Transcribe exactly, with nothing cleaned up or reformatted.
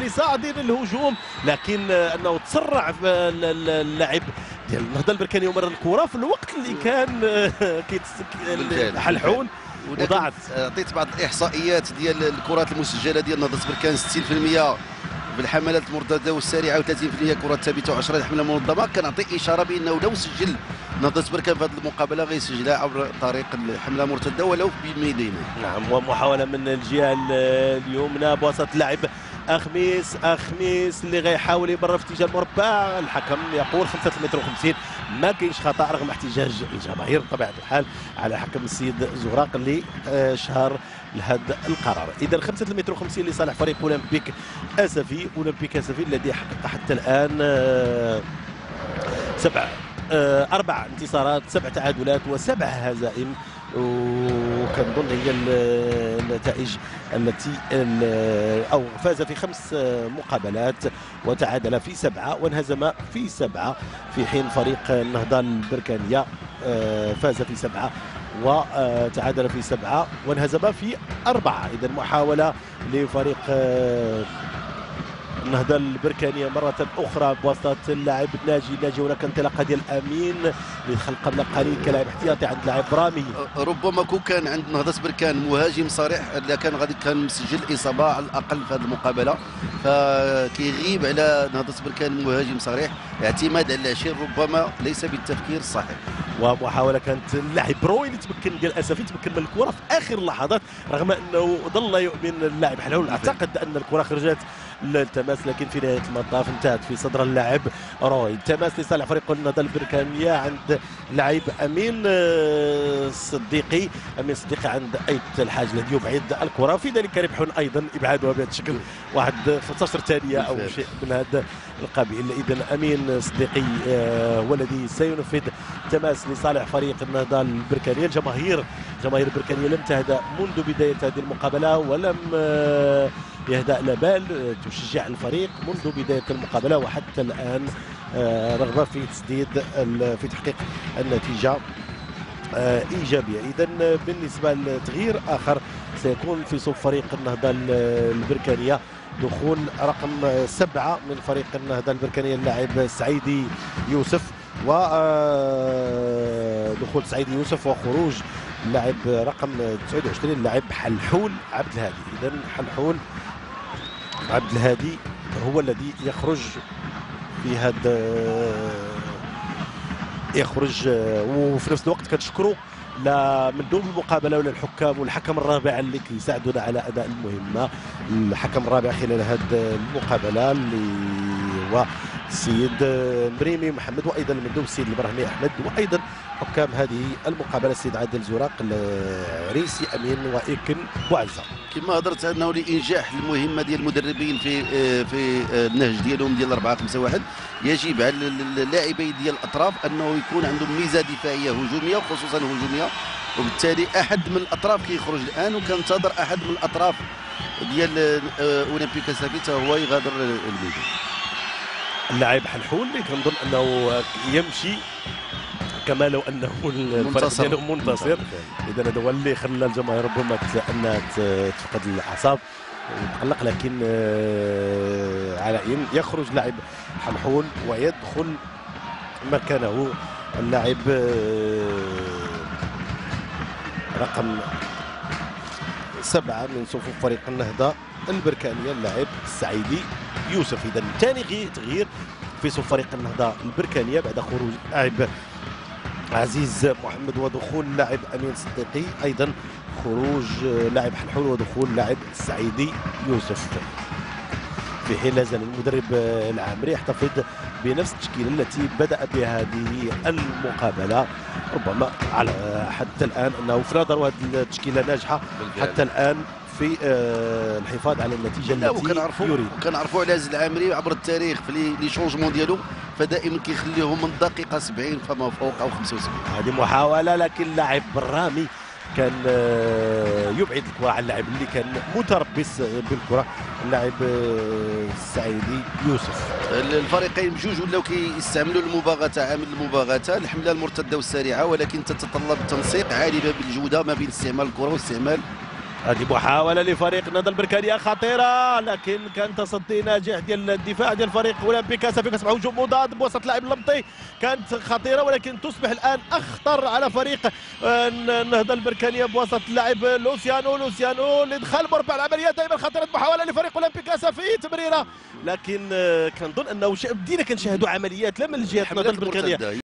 لصاعدين الهجوم، لكن انه تسرع اللاعب ديال النهضه البركاني ومرر الكره في الوقت اللي كان كيتسك حلحون وضاعت. عطيت بعض الاحصائيات ديال الكرات المسجله ديال نهضه بركان ستين بالمئة بالحملات المردده والسريعه وثلاثين بالمئة كرات ثابته وعشرة الحمله المنظمه. كنعطي اشاره بانه لو سجل نهضه بركان في هذه المقابله غيسجلها عبر طريق الحمله المرتده ولو بميلين. نعم، ومحاوله من الجهه اليمنى بوسط اللاعب اخميس اخميس اللي غيحاول يبرر في اتجاه المربع. الحكم يقول خمسة متر وخمسين، ما كاينش خطا رغم احتجاج الجماهير بطبيعه الحال على حكم السيد زوراق اللي شهر لهذا القرار. اذا خمسة متر وخمسين لصالح فريق اولمبيك اسفي، اولمبيك اسفي الذي حقق حتى الان سبع اربع انتصارات، سبع تعادلات وسبع هزائم، وكنظن هي النتائج التي او فاز في خمس مقابلات وتعادل في سبعه وانهزم في سبعه، في حين فريق النهضه البركانيه فاز في سبعه وتعادل في سبعه وانهزم في اربعه. اذا محاوله لفريق النهضه البركانيه مره اخرى بواسطه اللاعب ناجي ناجي هناك انطلاقه ديال امين اللي دخل قبل قليل كلاعب احتياطي عند لاعب رامي. ربما كون كان عند نهضه بركان مهاجم صريح اللي كان غادي كان مسجل اصابه على الاقل في هذه المقابله، فكيغيب على نهضه بركان مهاجم صريح، اعتماد على العشير ربما ليس بالتفكير الصحيح. ومحاوله كانت اللاعب روي اللي تمكن ديال اسفي تمكن من الكره في اخر اللحظات رغم انه ظل يؤمن اللاعب حلول. اعتقد ان الكره خرجت للتماس لكن في نهايه المطاف انتهت في صدر اللاعب روي. التماس لصالح فريق النهضه البركانيه عند لاعب امين الصديقي. امين الصديقي عند ايت الحاج الذي يبعد الكره، في ذلك ربح ايضا ابعادها بهذا الشكل واحد خمسطاش ثانيه او شيء من هذا القبيل. اذا امين الصديقي هو الذي سينفذ تماس لصالح فريق النهضه البركانيه. الجماهير جماهير البركانيه لم تهدأ منذ بدايه هذه المقابله ولم يهدأ لا بال، تشجع الفريق منذ بدايه المقابله وحتى الان رغبه في تسديد في تحقيق النتيجه ايجابيه. اذا بالنسبه لتغيير اخر سيكون في صف فريق النهضه البركانيه دخول رقم سبعه من فريق النهضه البركانيه اللاعب سعيدي يوسف، ودخول سعيدي يوسف وخروج اللاعب رقم تسعة وعشرين اللاعب حلحول عبد الهادي. اذا حلحول عبد الهادي هو الذي يخرج في هذا يخرج. وفي نفس الوقت كنشكروا لا مندوب المقابله ولا الحكام والحكم الرابع اللي كيساعدونا على اداء المهمه. الحكم الرابع خلال هذه المقابله اللي هو السيد مريمي محمد، وايضا المندوب السيد البرهمي احمد، وايضا حكام هذه المقابله السيد عادل زوراق العريسي امين وايكن بوعزه. كما هضرت انه لانجاح المهمه ديال المدربين في في النهج ديالهم ديال أربعة خمسة واحد يجب على اللاعبين ديال الاطراف انه يكون عندهم ميزه دفاعيه هجوميه وخصوصا هجوميه، وبالتالي احد من الاطراف كيخرج الان وكنتظر احد من الاطراف ديال اولمبيك اسافي هو يغادر الميدان. اللاعب حلحول اللي كنظن انه يمشي كما لو انه الفريق ديالو منتصر. اذا هذا هو اللي خلى الجماهير ربما انها تفقد الاعصاب وتقلق، لكن على ان يخرج لاعب حلحول ويدخل مكانه اللاعب رقم سبعه من صفوف فريق النهضه البركانيه اللاعب السعيدي يوسف. اذا ثاني تغيير في صفوف فريق النهضه البركانيه بعد خروج لاعب عزيز محمد ودخول لاعب امين صديقي، ايضا خروج لاعب حلحول ودخول لاعب سعيدي يوسف، في حين لا زال المدرب العامري يحتفظ بنفس التشكيله التي بدا بها هذه المقابله. ربما على حتى الان انه في نظر هذه التشكيله ناجحه حتى الان في الحفاظ على النتيجه التي يريد. وكنعرفوا على عزيز العامري عبر التاريخ في لي شونجمون ديالو فدائما كيخليهم من الدقيقه سبعين فما فوق او خمسة وسبعين. هذه محاوله لكن اللاعب الرامي كان يبعد الكره على اللاعب اللي كان متربص بالكره اللاعب السعيدي يوسف. الفريقين بجوج ولاو كيستعملوا المباغته عامل المباغته الحمله المرتده والسريعه، ولكن تتطلب تنسيق عالي بالجوده ما بين استعمال الكره واستعمال هذه محاولة لفريق نهضة البركانية خطيرة، لكن كان تصدي ناجح ديال الدفاع ديال فريق اولمبيكا. صافي كتصبح هجوم مضاد بوسط اللاعب اللمطي، كانت خطيرة ولكن تصبح الآن أخطر على فريق نهضة البركانية بوسط اللاعب لوسيانو. لوسيانو اللي دخل مربع العمليات، دائما خطيرة محاولة لفريق اولمبيكا. صافي تمريرة، لكن كنظن أنه بدينا كنشاهدوا عمليات لا من جهة نهضة البركانية